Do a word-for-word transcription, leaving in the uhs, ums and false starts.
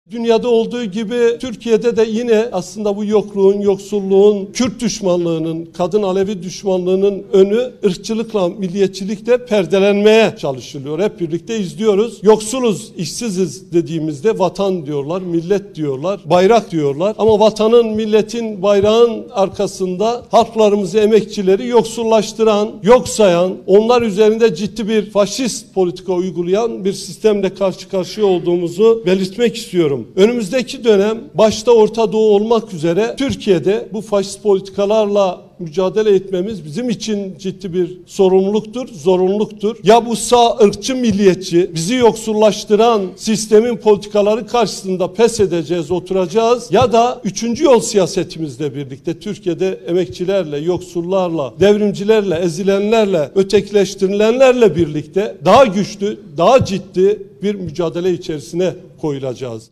Dünyada olduğu gibi Türkiye'de de yine aslında bu yokluğun, yoksulluğun, Kürt düşmanlığının, kadın Alevi düşmanlığının önü ırkçılıkla, milliyetçilikle perdelenmeye çalışılıyor. Hep birlikte izliyoruz. Yoksuluz, işsiziz dediğimizde vatan diyorlar, millet diyorlar, bayrak diyorlar. Ama vatanın, milletin, bayrağın arkasında halklarımızı, emekçileri yoksullaştıran, yok sayan, onlar üzerinde ciddi bir faşist politika uygulayan bir sistemle karşı karşıya olduğumuzu belirtmek istiyorum. Önümüzdeki dönem başta Orta Doğu olmak üzere Türkiye'de bu faşist politikalarla mücadele etmemiz bizim için ciddi bir sorumluluktur, zorunluluktur. Ya bu sağ ırkçı milliyetçi, bizi yoksullaştıran sistemin politikaları karşısında pes edeceğiz, oturacağız ya da üçüncü yol siyasetimizle birlikte Türkiye'de emekçilerle, yoksullarla, devrimcilerle, ezilenlerle, ötekileştirilenlerle birlikte daha güçlü, daha ciddi bir mücadele içerisine koyulacağız.